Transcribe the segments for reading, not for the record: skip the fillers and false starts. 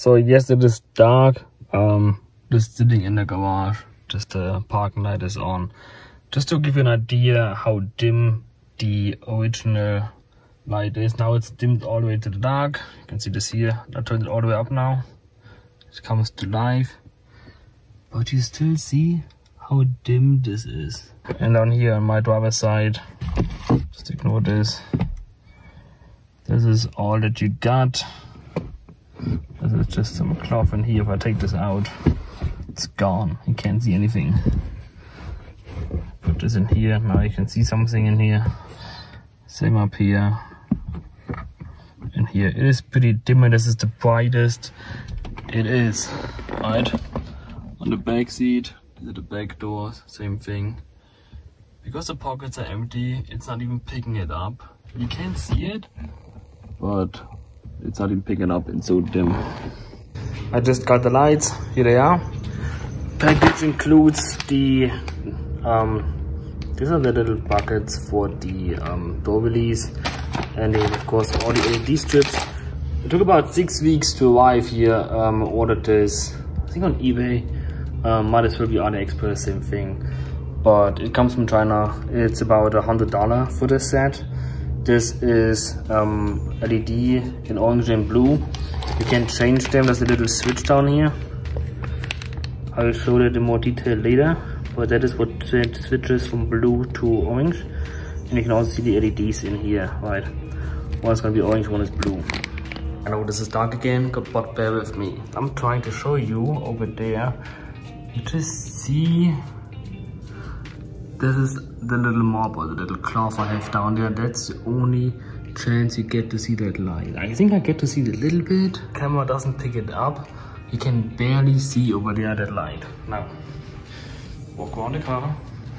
So yes, it is dark. Just sitting in the garage. Just the parking light is on. Just to give you an idea how dim the original light is. Now it's dimmed all the way to the dark. You can see this here. I turned it all the way up now. It comes to life. But you still see how dim this is. And down here on my driver's side, just ignore this. This is all that you got. This is just some cloth in here. If I take this out, it's gone. You can't see anything. Put this in here. Now you can see something in here. Same up here. And here it is pretty dim, and this is the brightest it is. Right? On the back seat, these are the back doors, same thing. Because the pockets are empty, it's not even picking it up. You can see it, but it's not even picking up, it's so dim. I just got the lights, here they are. Package includes the, these are the little buckets for the door release. And then of course all the LED strips. It took about 6 weeks to arrive here. Ordered this, I think on eBay. Might as well be AliExpress, same thing. But it comes from China. It's about $100 for this set. This is LED in orange and blue. You can change them. There's a little switch down here. I will show that in more detail later. But that is what switches from blue to orange. And you can also see the LEDs in here, right? One is gonna be orange, one is blue. I know this is dark again, but bear with me. I'm trying to show you over there. You just see, this is the little mop or the little cloth I have down there. That's the only chance you get to see that light. I think I get to see it a little bit. Camera doesn't pick it up. You can barely see over there that light. Now, walk around the car.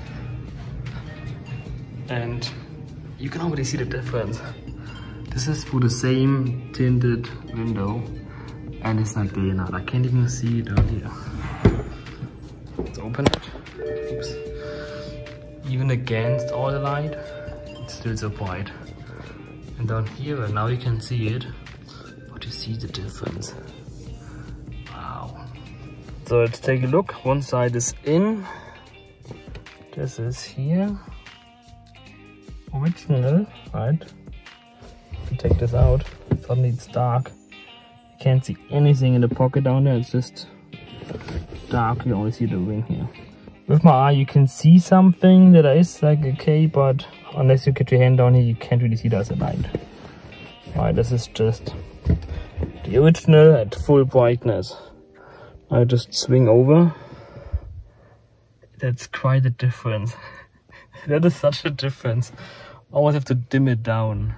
And you can already see the difference. This is for the same tinted window, and it's not day and night. I can't even see it down here. Let's open it. Oops. Even against all the light, it's still so bright. And down here, well, now you can see it, but you see the difference. Wow. So let's take a look. One side is in. This is here. Original, right? If you take this out, suddenly it's dark. You can't see anything in the pocket down there, it's just dark. You only see the ring here. With my eye you can see something that is like okay, but unless you get your hand down here you can't really see that as a light. Alright, this is just the original at full brightness. I just swing over. That's quite a difference. That is such a difference. I always have to dim it down.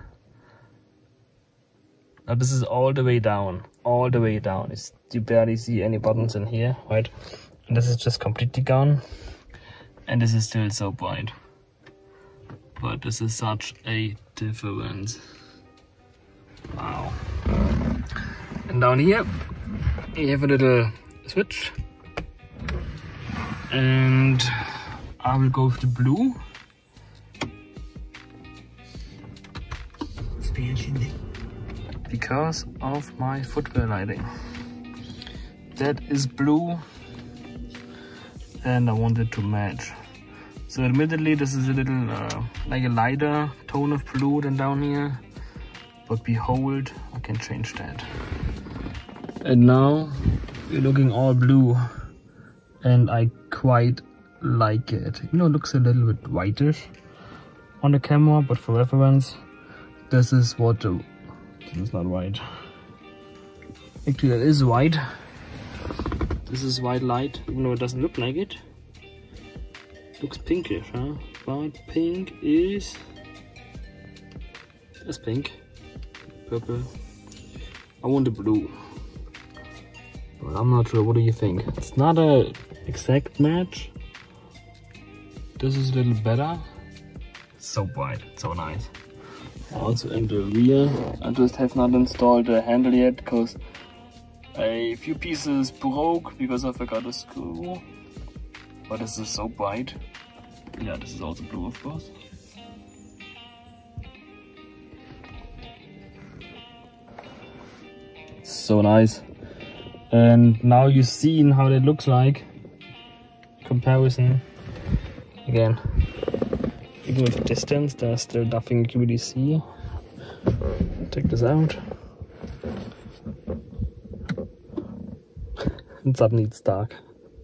Now this is all the way down. All the way down. You barely see any buttons in here, right? And this is just completely gone. And this is still so bright. But this is such a difference. Wow. And down here, you have a little switch. And I will go with the blue. Because of my footwear lighting. That is blue. And I wanted to match. So admittedly this is a little like a lighter tone of blue than down here. But behold, I can change that. And now we're looking all blue. And I quite like it. You know, it looks a little bit whitish on the camera, but for reference, this is what the... This is not white. Actually, that is white. This is white light, even though it doesn't look like it. Looks pinkish, huh? But pink is... That's pink. Purple. I want the blue. But I'm not sure, what do you think? It's not a exact match. This is a little better. It's so bright, so nice. Also in the rear, I just have not installed the handle yet because a few pieces broke because I forgot a screw. But this is so bright. Yeah, this is also blue, of course. So nice. And now you've seen how it looks like. Comparison. Again, even with distance, there's still nothing you can really see. Take this out. And suddenly it's dark.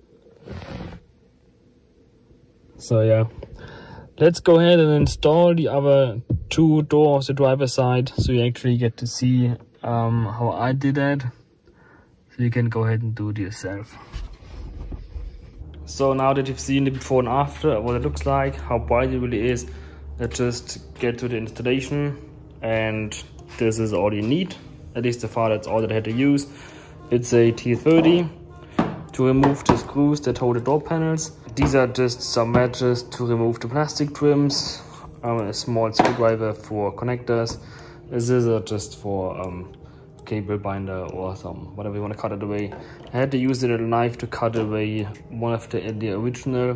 So yeah, let's go ahead and install the other two doors, the driver's side, so you actually get to see how I did that. So you can go ahead and do it yourself. So now that you've seen the before and after, what it looks like, how bright it really is, let's just get to the installation. And this is all you need. At least so far, that's all that I had to use. It's a T30 to remove the screws that hold the door panels. These are just some matches to remove the plastic trims, a small screwdriver for connectors, a scissor just for cable binder or some whatever you want to cut it away. I had to use a little knife to cut away one of the original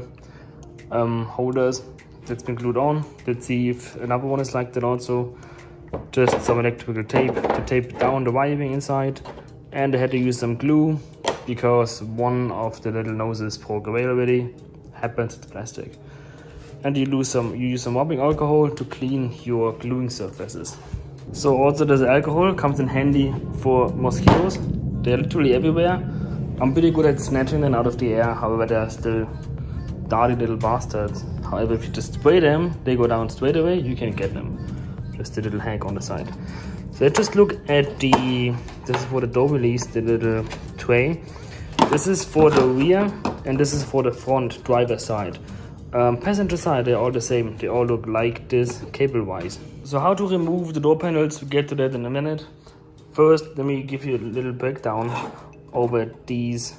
holders that's been glued on. Let's see if another one is like that also. Just some electrical tape to tape down the wiring inside, and I had to use some glue because one of the little noses broke away already. Happens, it's plastic. And you use some rubbing alcohol to clean your gluing surfaces. So also this alcohol comes in handy for mosquitoes. They're literally everywhere. I'm pretty good at snatching them out of the air, however they're still dirty little bastards. However, if you just spray them, they go down straight away, you can get them. Just a little hack on the side. So let's just look at this is for the door release, the little tray. This is for the rear and this is for the front driver side. Passenger side, they're all the same. They all look like this cable wise. So how to remove the door panels, we'll get to that in a minute. First, let me give you a little breakdown over these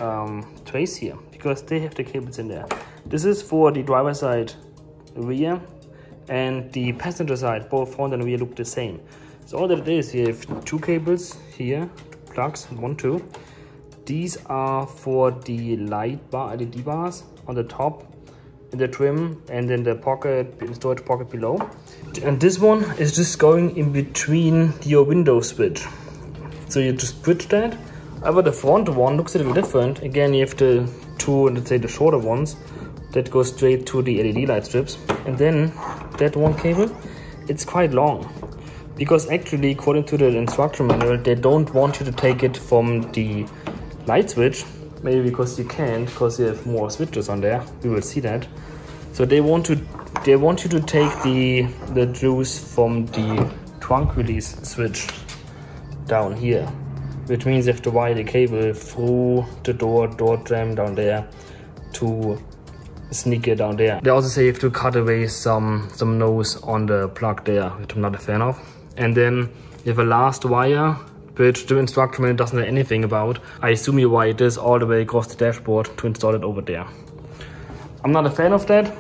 trays here, because they have the cables in there. This is for the driver side rear, and the passenger side, both front and rear look the same. So all that it is, you have two cables here, plugs, 1, 2. These are for the light bar, LED bars on the top, in the trim, and then the pocket, the storage pocket below. And this one is just going in between your window switch. So you just switch that. However, the front one looks a little different. Again, you have the two, let's say the shorter ones, that go straight to the LED light strips. And then that one cable, it's quite long. Because actually, according to the instruction manual, they don't want you to take it from the light switch. Maybe because you can't, because you have more switches on there. We will see that. So they want you to take the juice from the trunk release switch down here, which means you have to wire the cable through the door tram down there to sneak it down there. They also say you have to cut away some nose on the plug there, which I'm not a fan of. And then you have a last wire, which the instruction manual doesn't know anything about. I assume you wire this all the way across the dashboard to install it over there. I'm not a fan of that.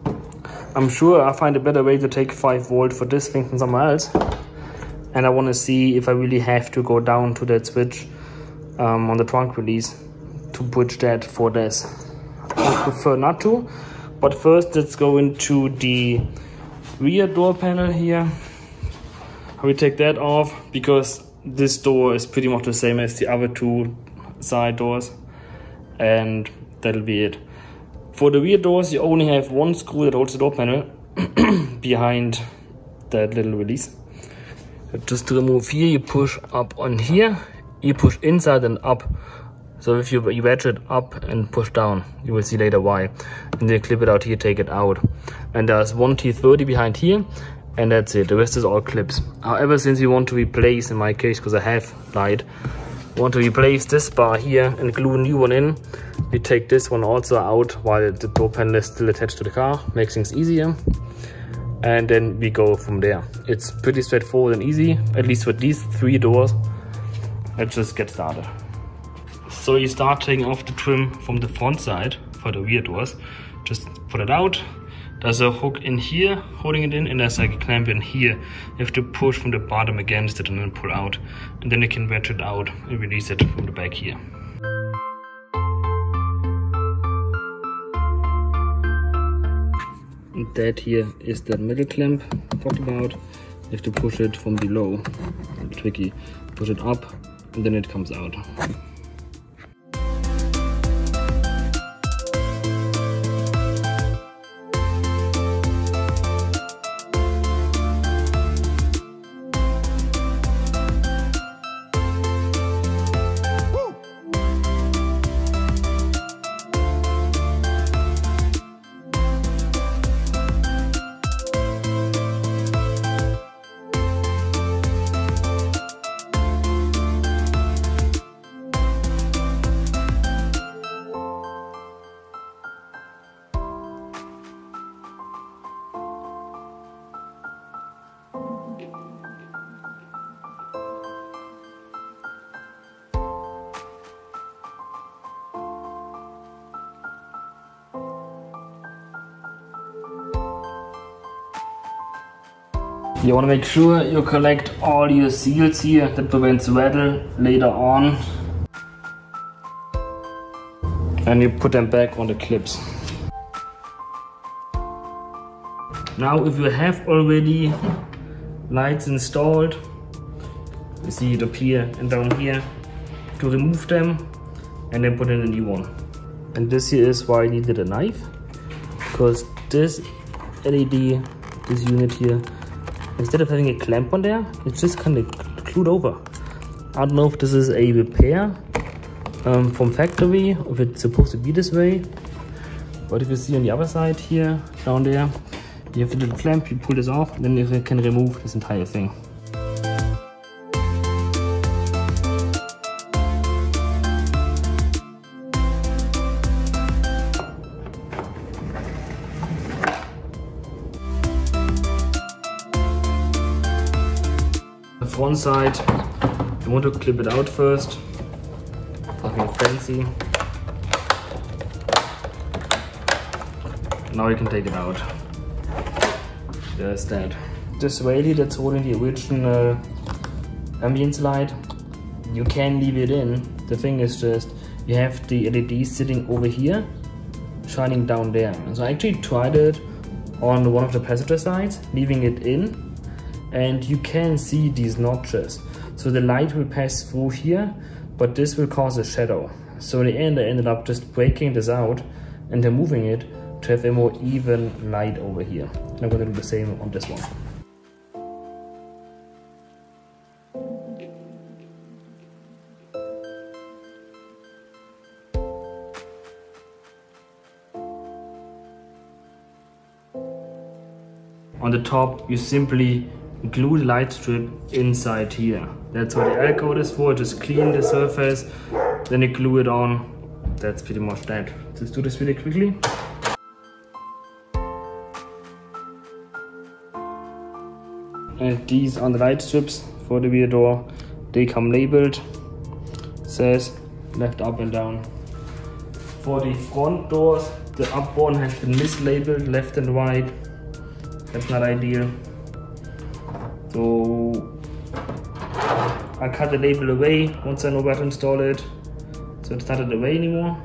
I'm sure I'll find a better way to take 5 volt for this thing than somewhere else. And I want to see if I really have to go down to that switch on the trunk release to bridge that for this. I prefer not to, but first let's go into the rear door panel here. I will take that off because this door is pretty much the same as the other two side doors, and that'll be it. For the rear doors, you only have one screw that holds the door panel behind that little release. Just to remove here, you push up on here, you push inside and up. So if you wedge it up and push down, you will see later why. And then clip it out here, take it out. And there's one T30 behind here, and that's it. The rest is all clips. However, since you want to replace, in my case, because I have light, want to replace this bar here and glue a new one in, we take this one also out while the door panel is still attached to the car. Makes things easier. And then we go from there. It's pretty straightforward and easy, at least with these 3 doors. Let's just get started. So you start taking off the trim from the front side for the rear doors. Just put it out. There's a hook in here holding it in, and there's like a clamp in here. You have to push from the bottom against it and then pull out. And then you can wedge it out and release it from the back here. And that here is the middle clamp I talked about. You have to push it from below. It's tricky. Push it up and then it comes out. You want to make sure you collect all your seals here, that prevents rattle later on. And you put them back on the clips. Now if you have already lights installed, you see it up here and down here, to remove them and then put in a new one. And this here is why I needed a knife, because this LED, this unit here, instead of having a clamp on there, it's just kind of glued over. I don't know if this is a repair from factory, if it's supposed to be this way. But if you see on the other side here, down there, you have the little clamp, you pull this off, and then you can remove this entire thing. The front side, you want to clip it out first, nothing fancy. Now you can take it out. There's that. This railie that's holding the original ambience light, you can leave it in. The thing is just, you have the LED sitting over here, shining down there. So I actually tried it on one of the passenger sides, leaving it in, and you can see these notches. So the light will pass through here, but this will cause a shadow. So in the end I ended up just breaking this out and then moving it to have a more even light over here. And I'm going to do the same on this one. On the top, you simply glue the light strip inside here. That's what the L-coat is for. Just clean the surface, then you glue it on. That's pretty much that. Let's do this really quickly. And these are the light strips for the rear door. They come labeled. Says left, up and down. For the front doors, the up one has been mislabeled, left and right. That's not ideal. So I cut the label away once I know where to install it. So it's not in the way anymore.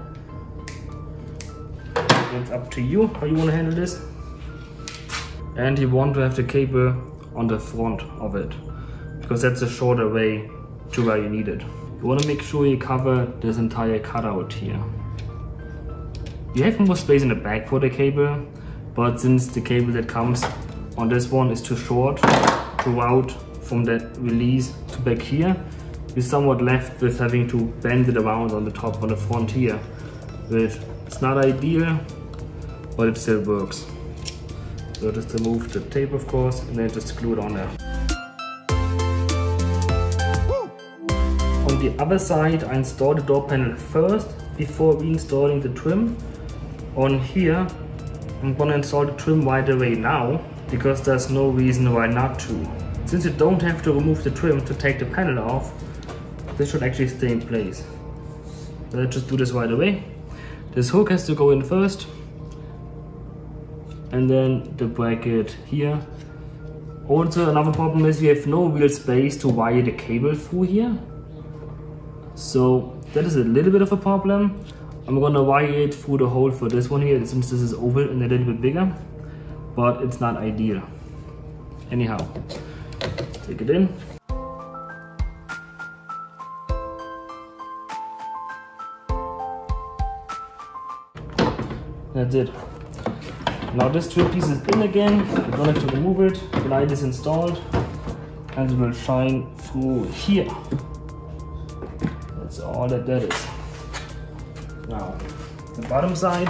It's up to you how you want to handle this. And you want to have the cable on the front of it, because that's a shorter way to where you need it. You want to make sure you cover this entire cutout here. You have more space in the back for the cable, but since the cable that comes on this one is too short to route from that release to back here, you're somewhat left with having to bend it around on the top, on the front here, which is not ideal, but it still works. So just remove the tape, of course, and then just glue it on there. On the other side, I installed the door panel first before reinstalling the trim. On here, I'm gonna install the trim right away now, because there's no reason why not to. Since you don't have to remove the trim to take the panel off, this should actually stay in place. So let's just do this right away. This hook has to go in first, and then the bracket here. Also, another problem is we have no real space to wire the cable through here. So that is a little bit of a problem. I'm gonna wire it through the hole for this one here, since this is oval and a little bit bigger, but it's not ideal. Anyhow, take it in. That's it. Now this strip piece is in again. You don't have to remove it. The light is installed and it will shine through here. That's all that is. Now, the bottom side,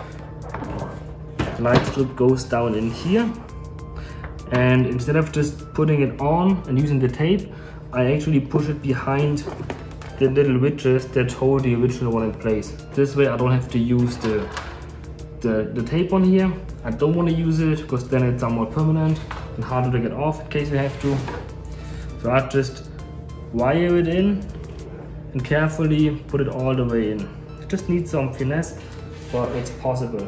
the light strip goes down in here. And instead of just putting it on and using the tape, I actually push it behind the little ridges that hold the original one in place. This way I don't have to use the tape on here. I don't want to use it because then it's somewhat permanent and harder to get off in case you have to. So I just wire it in and carefully put it all the way in. It just needs some finesse, but it's possible.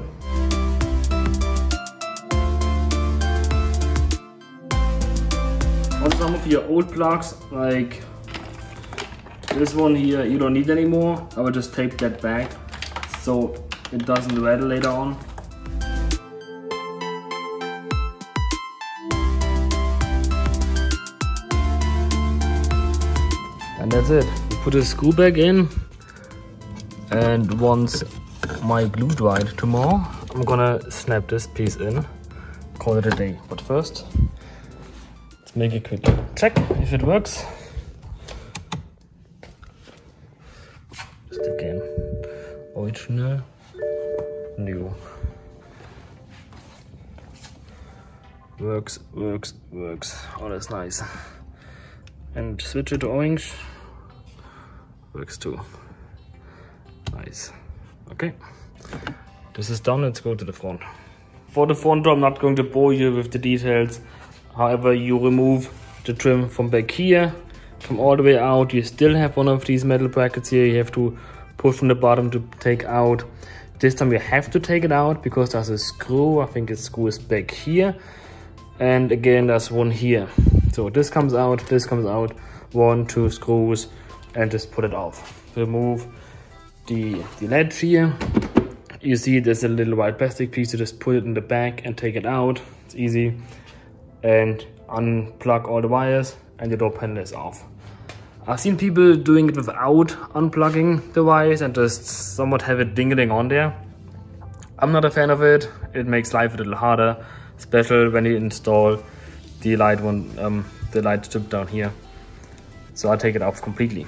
On some of your old plugs, like this one here, you don't need anymore. I will just tape that back so it doesn't rattle later on. And that's it. You put a screw back in, and once my glue dried tomorrow, I'm gonna snap this piece in, call it a day. But first, let's make a quick check if it works. Just again, original, new. Works, works, works. Oh, that's nice. And switch it to orange. Works too. Nice. Okay. This is done. Let's go to the front. For the front door, I'm not going to bore you with the details. However, you remove the trim from back here, from all the way out. You still have one of these metal brackets here. You have to push from the bottom to take out. This time you have to take it out because there's a screw. I think the screw is back here. And again, there's one here. So this comes out, 1, 2 screws, and just put it off. Remove the ledge here. You see there's a little white plastic piece. You just put it in the back and take it out. It's easy. And unplug all the wires and the door panel is off. I've seen people doing it without unplugging the wires and just somewhat have it dingling on there. I'm not a fan of it. It makes life a little harder, especially when you install the light one, the light strip down here. So I'll take it off completely.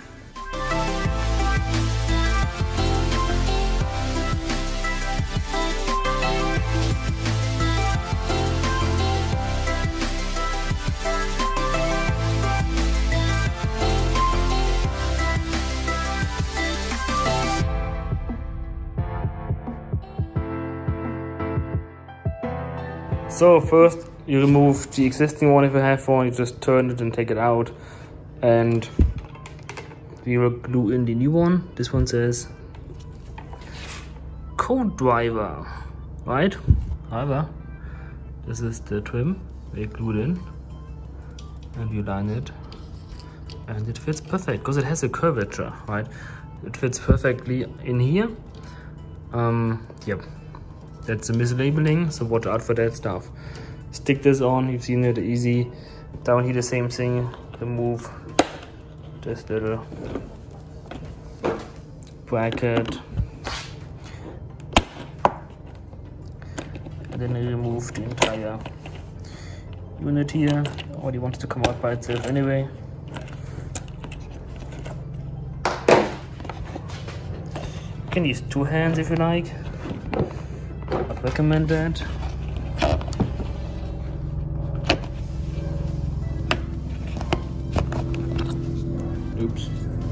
So first you remove the existing one if you have one, you just turn it and take it out, and we will glue in the new one. This one says Co-Driver, right? However, this is the trim we glued in, and you line it, and it fits perfect because it has a curvature, right? It fits perfectly in here. Yep. That's a mislabeling, so watch out for that stuff. Stick this on, you've seen it easy. Down here the same thing, remove this little bracket. And then you remove the entire unit here. Already wants to come out by itself anyway. You can use 2 hands if you like. I'd recommend that. Oops.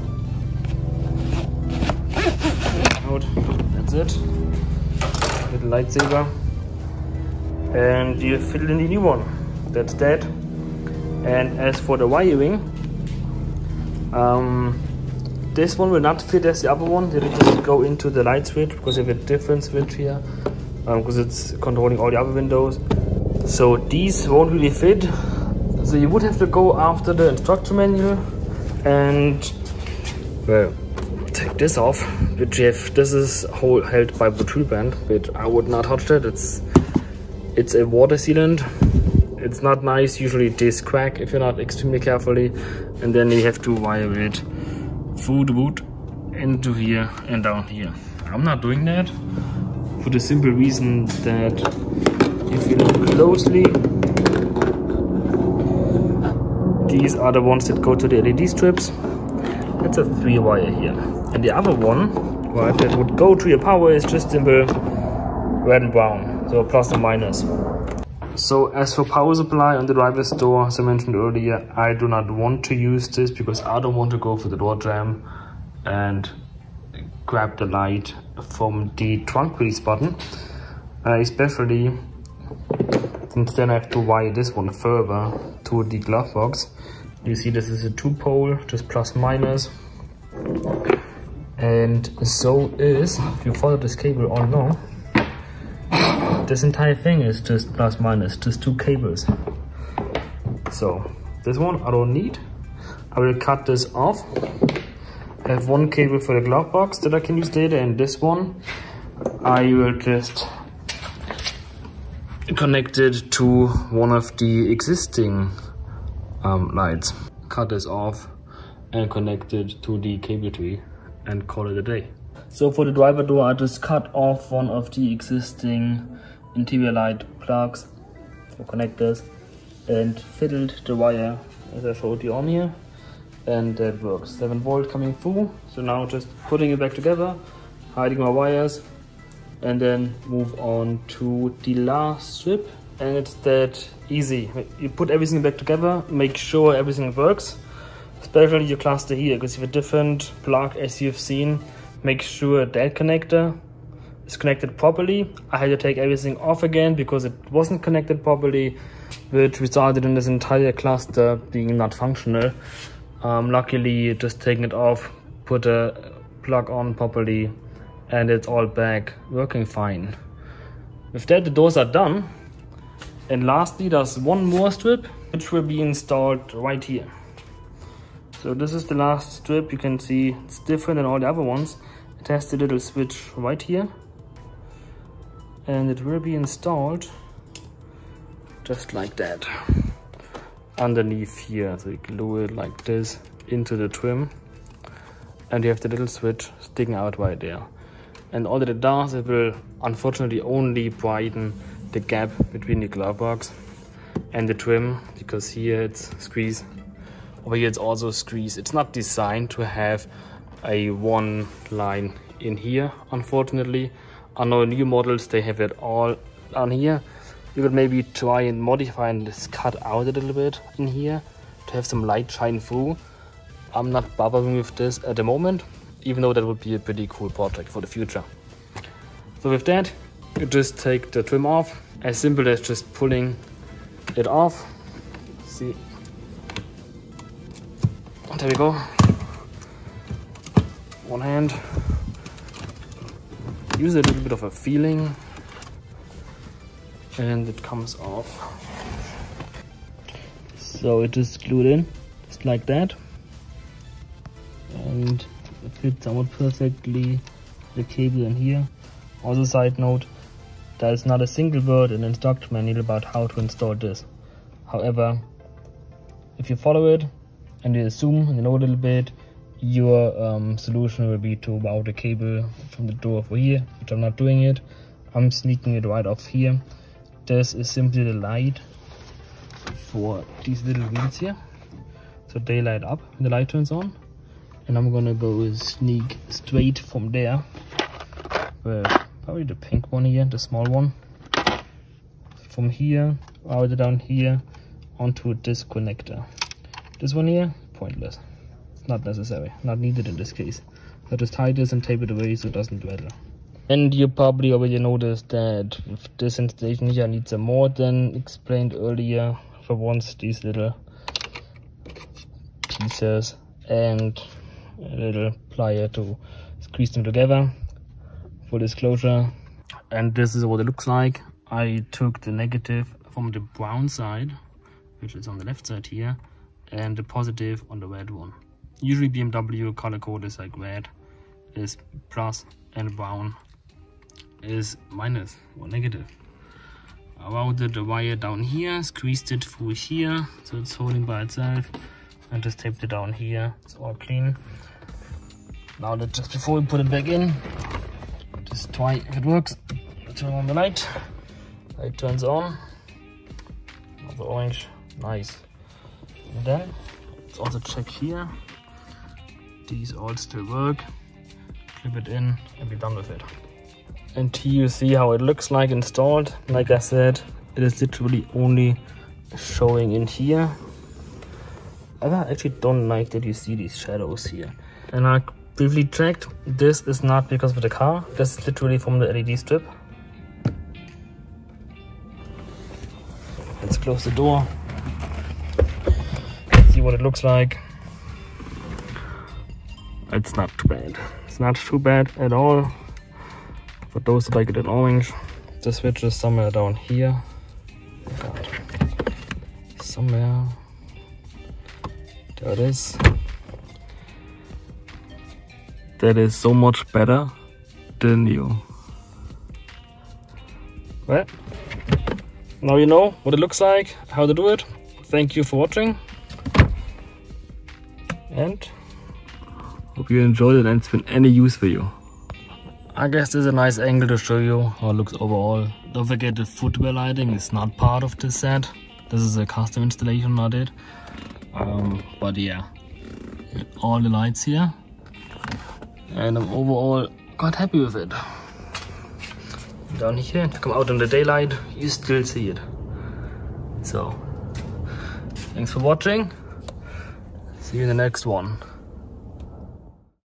Out. That's it. Little lightsaber. And you fit it in the new one. That's that. And as for the wiring, this one will not fit as the other one. It will just go into the light switch because you have a different switch here. Because it's controlling all the other windows. So these won't really fit. So you would have to go after the instruction manual and, well, take this off. Which this is held by Butyl band, which I would not touch that. It's a water sealant. It's not nice. Usually this crack if you're not extremely carefully. And then you have to wire it through the wood into here and down here. I'm not doing that. For the simple reason that if you look closely, these are the ones that go to the LED strips. That's a 3-wire here. And the other one, right, that would go to your power is just simple red and brown, so plus and minus. So as for power supply on the driver's door, as I mentioned earlier, I do not want to use this because I don't want to go for the door jam and grab the light from the trunk release button, especially since then I have to wire this one further to the glove box. You see this is a 2-pole, just plus minus, and so is, if you follow this cable all along, this entire thing is just plus minus, just 2 cables. So This one I don't need. I will cut this off. I have one cable for the glove box that I can use later, and this one I will just connect it to one of the existing lights. Cut this off and connect it to the cable tree and call it a day. So for the driver door, I just cut off one of the existing interior light plugs or connectors and fiddled the wire as I showed you on here, and that works. 7 volt coming through. So now just putting it back together, hiding my wires, and then move on to the last strip. And it's that easy. You put everything back together, make sure everything works, especially your cluster here, because if you have a different plug as you've seen, make sure that connector is connected properly. I had to take everything off again because it wasn't connected properly, which resulted in this entire cluster being not functional. Luckily, just taking it off, put a plug on properly, and it's all back working fine. With that, the doors are done. And lastly, there's one more strip which will be installed right here. So this is the last strip. You can see it's different than all the other ones. It has the little switch right here, and it will be installed just like that underneath here. So you glue it like this into the trim, and you have the little switch sticking out right there. And all that it does, it will unfortunately only brighten the gap between the glove box and the trim, because here it's squeeze, over here it's also squeeze. It's not designed to have a one line in here, unfortunately. On our new models they have it all on here. You could maybe try and modify and just cut out a little bit in here to have some light shine through. I'm not bothering with this at the moment, even though that would be a pretty cool project for the future. So with that, you just take the trim off, as simple as just pulling it off. See, there we go. One hand. Use a little bit of a feeling, and it comes off. So it is glued in, just like that, and it fits out perfectly the cable in here. Also, side note, there is not a single word in the instruction manual about how to install this. However, if you follow it and you assume and you know a little bit, your solution will be to mount a cable from the door over here, which I'm not doing it. I'm sneaking it right off here. This is simply the light for these little wheels here, so they light up when the light turns on. And I'm gonna go sneak straight from there, with probably the pink one here, the small one, from here all the way down here onto this connector. This one here, pointless. It's not necessary, not needed in this case. So just tie this and tape it away so it doesn't rattle. And you probably already noticed that this installation here needs a more than explained earlier. For once, these little pieces and a little plier to squeeze them together. Full disclosure, and this is what it looks like. I took the negative from the brown side, which is on the left side here, and the positive on the red one. Usually BMW color code is like red is plus and brown is minus or negative. I routed the wire down here, squeezed it through here so it's holding by itself, and just taped it down here. It's all clean. Now that just before we put it back in, just try if it works. Turn on the light. Light turns on. Another orange, nice. And then let's also check here. These all still work. Clip it in and be done with it. And here you see how it looks like installed. Like I said, it is literally only showing in here. I actually don't like that you see these shadows here. And I briefly checked, this is not because of the car, this is literally from the LED strip. Let's close the door, see what it looks like. It's not too bad. It's not too bad at all. For those that like it in orange, the switch is somewhere down here. God. Somewhere. That is so much better than new. Well, now you know what it looks like, how to do it. Thank you for watching, and hope you enjoyed it and it's been any use for you. I guess this is a nice angle to show you how it looks overall. Don't forget the footwear lighting is not part of this set. This is a custom installation I did. But yeah, all the lights here, and I'm overall quite happy with it. Down here, if you come out in the daylight, you still see it. So, thanks for watching. See you in the next one.